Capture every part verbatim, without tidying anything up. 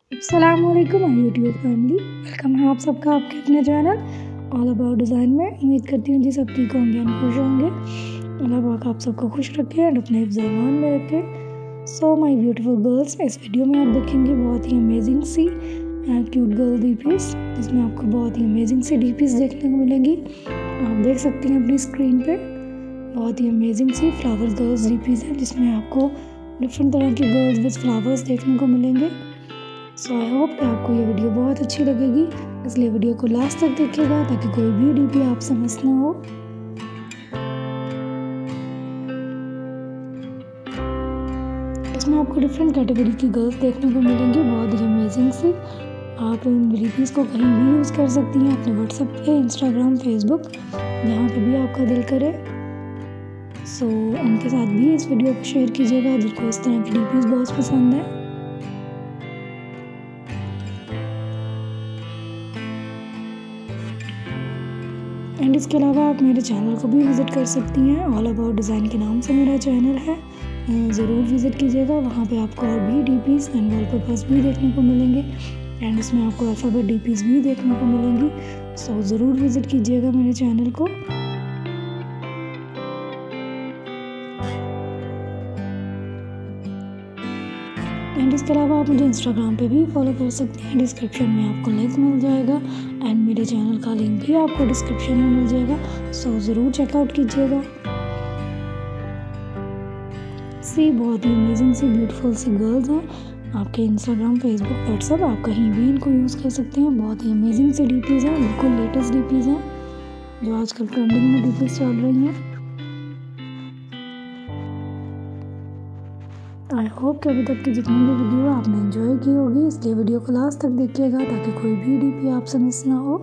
अस्सलामुअलैकुम my YouTube family, welcome है आप सबका आपके अपने चैनल ऑल अबाउट डिज़ाइन में। उम्मीद करती हूँ जी सब ठीक होंगे और खुश होंगे। अल्लाह पाक आप सबको खुश रखे और अपने हिफ्ज़-ए-ईमान में रखे। सो माय ब्यूटीफुल गर्ल्स, इस वीडियो में आप देखेंगे बहुत ही अमेजिंग सी क्यूट गर्ल डी पीस, जिसमें आपको बहुत ही अमेजिंग सी डी पीस देखने को मिलेंगी। आप देख सकती हैं अपनी स्क्रीन पे बहुत ही अमेजिंग सी फ्लावर्स गर्ल्स डी पीस है, जिसमें आपको डिफरेंट तरह की गर्ल्स विद फ्लावर्स देखने को मिलेंगे। सो आई होप कि आपको ये वीडियो बहुत अच्छी लगेगी, इसलिए वीडियो को लास्ट तक देखिएगा ताकि कोई भी डीपी आपसे मिस ना हो। इसमें आपको डिफरेंट कैटेगरी की गर्ल्स देखने को मिलेंगी, बहुत ही अमेजिंग सी। आप इन डीपीज़ को कहीं भी यूज़ कर सकती हैं, अपने व्हाट्सएप पे, इंस्टाग्राम, फेसबुक, जहाँ पे भी आपका दिल करे। सो so, उनके साथ भी इस वीडियो को शेयर कीजिएगा जिनको इस तरह की डीपीज़ बहुत पसंद है। एंड इसके अलावा आप मेरे चैनल को भी विज़िट कर सकती हैं, ऑल अबाउट डिज़ाइन के नाम से मेरा चैनल है, ज़रूर विज़िट कीजिएगा। वहाँ पे आपको और भी डीपीज़ एंड वॉलपेपर्स भी देखने को मिलेंगे एंड इसमें आपको अल्फ़ाबेट डीपीज़ भी देखने को मिलेंगी। सो ज़रूर विज़िट कीजिएगा मेरे चैनल को। एंड इसके अलावा आप मुझे इंस्टाग्राम पे भी फॉलो कर सकती हैं, डिस्क्रिप्शन में आपको लिंक मिल जाएगा एंड मेरे चैनल का लिंक भी आपको डिस्क्रिप्शन में मिल जाएगा। सो ज़रूर चेकआउट कीजिएगा। सी बहुत ही अमेजिंग सी ब्यूटीफुल सी गर्ल्स हैं। आपके इंस्टाग्राम, फेसबुक, व्हाट्सएप, आप कहीं भी इनको यूज़ कर सकते हैं। बहुत ही अमेजिंग सी डीपीज़ हैं, बिल्कुल लेटेस्ट डीपीज़ हैं जो आजकल ट्रेंडिंग में डीपीज़ चल रही हैं। आई होप कि अभी तक की जितनी भी वीडियो आपने एंजॉय की होगी, इसलिए वीडियो को लास्ट तक देखिएगा ताकि कोई भी डीपी आपसे मिस ना हो।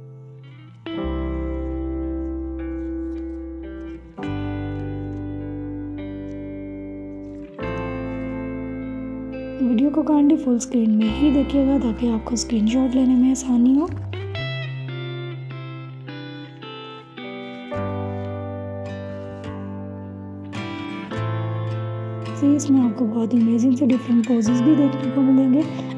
वीडियो को काइंडली फुल स्क्रीन में ही देखिएगा ताकि आपको स्क्रीनशॉट लेने में आसानी हो। इसमें आपको बहुत ही अमेजिंग से डिफरेंट पोजेस भी देखने को मिलेंगे।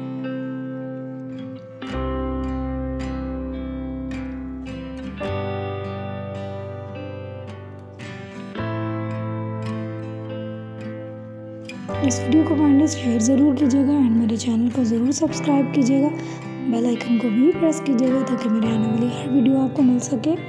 इस वीडियो को काइंडली शेयर ज़रूर कीजिएगा एंड मेरे चैनल को ज़रूर सब्सक्राइब कीजिएगा। बेल आइकन को भी प्रेस कीजिएगा ताकि मेरे आने वाली हर वीडियो आपको मिल सके।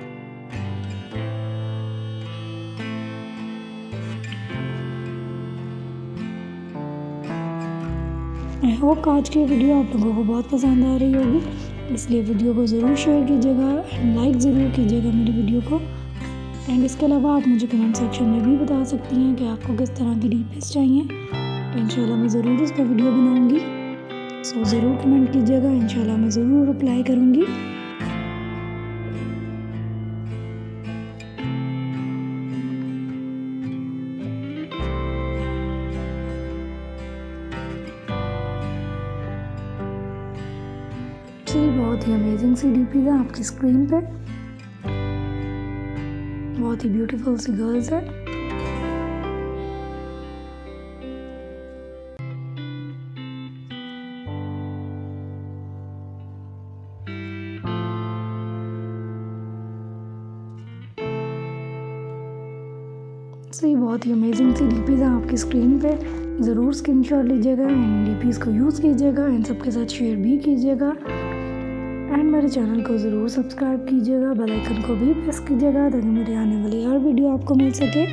आई होप आज की वीडियो आप लोगों को बहुत पसंद आ रही होगी, इसलिए वीडियो को ज़रूर शेयर कीजिएगा एंड लाइक ज़रूर कीजिएगा मेरी वीडियो को। एंड इसके अलावा आप मुझे कमेंट सेक्शन में भी बता सकती हैं कि आपको किस तरह की डीपीज़ चाहिए। इंशाल्लाह मैं ज़रूर इस पर वीडियो बनाऊंगी। सो ज़रूर कमेंट कीजिएगा, इंशाल्लाह मैं ज़रूर रिप्लाई करूँगी। बहुत ही अमेजिंग सी डीपीज़ है आपकी स्क्रीन पे, बहुत ही ब्यूटीफुल सी गर्ल्स है। सही बहुत ही अमेजिंग सी डीपीज़ है आपकी स्क्रीन पे। ज़रूर स्क्रीनशॉट लीजिएगा एंड डीपीज़ को यूज़ कीजिएगा एंड सबके साथ शेयर भी कीजिएगा एंड मेरे चैनल को ज़रूर सब्सक्राइब कीजिएगा। बेल आइकन को भी प्रेस कीजिएगा ताकि मेरे आने वाली हर वीडियो आपको मिल सके।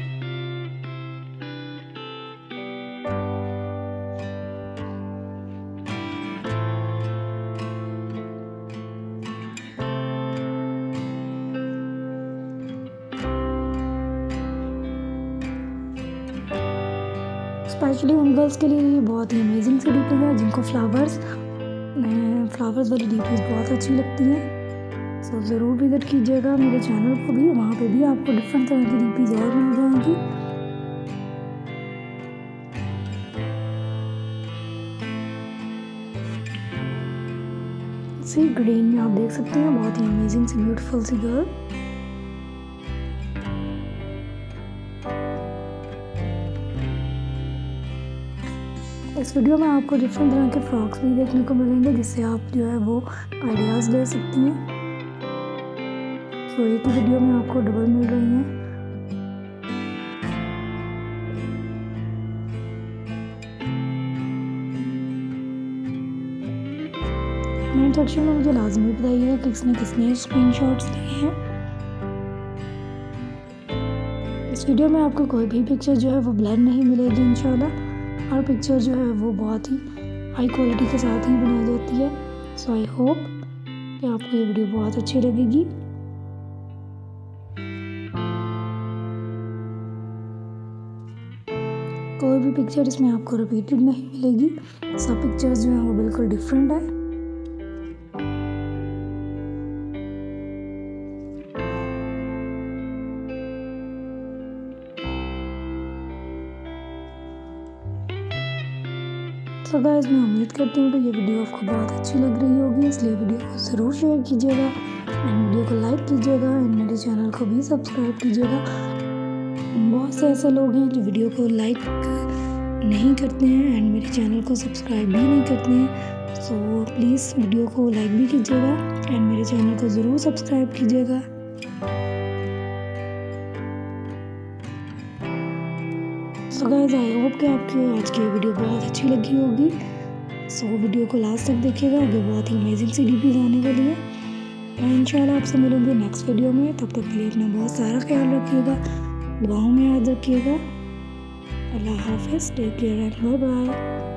स्पेशली उन गर्ल्स के लिए ये बहुत ही अमेजिंग सी डीपीज़ है जिनको फ्लावर्स फ्लावर्स वाली डीपीज़ बहुत अच्छी लगती हैं। सो ज़रूर विज़िट कीजिएगा मेरे चैनल को भी, वहाँ पे भी आपको डिफरेंट तरह की डीपीज़ और मिल जाएंगी। सी ग्रीन में आप देख सकते हैं बहुत ही अमेजिंग सी ब्यूटीफुल सी गर्ल। इस वीडियो में आपको डिफरेंट तरह के फ्रॉक्स भी देखने को मिलेंगे जिससे आप जो है वो आइडियाज़ ले सकती हैं। तो एक ही वीडियो में आपको डबल मिल रही हैं। कमेंट सेक्शन में मुझे लाजमी बताइएगा कि किसने किसने स्क्रीनशॉट्स लिए हैं। इस वीडियो में आपको कोई भी पिक्चर जो है वो ब्लर नहीं मिलेगी इंशाल्लाह। हर पिक्चर जो है वो बहुत ही हाई क्वालिटी के साथ ही बनाई जाती है। सो आई होप कि आपको ये वीडियो बहुत अच्छी लगेगी। कोई भी पिक्चर इसमें आपको रिपीटेड नहीं मिलेगी। सब पिक्चर्स जो हैं वो बिल्कुल डिफरेंट है। सो गाइस, मैं उम्मीद करती हूँ कि ये वीडियो आपको बहुत अच्छी लग रही होगी, इसलिए वीडियो को ज़रूर शेयर कीजिएगा एंड वीडियो को लाइक कीजिएगा एंड मेरे चैनल को भी सब्सक्राइब कीजिएगा। बहुत से ऐसे लोग हैं जो वीडियो को लाइक नहीं करते हैं एंड मेरे चैनल को सब्सक्राइब भी नहीं करते हैं। सो प्लीज़ वीडियो को लाइक भी कीजिएगा एंड मेरे चैनल को ज़रूर सब्सक्राइब कीजिएगा। सो गाइस, आई होप कि आपको आज की वीडियो बहुत अच्छी लगी होगी। सो so, वीडियो को लास्ट तक देखिएगा, आगे बहुत ही अमेजिंग सी डीपीज आने वाली है। मैं इंशाल्लाह आपसे मिलूंगी नेक्स्ट वीडियो में। तब तक के लिए अपना बहुत सारा ख्याल रखिएगा, दुआओं में याद रखिएगा। अल्लाह हाफिज़, take care and bye bye.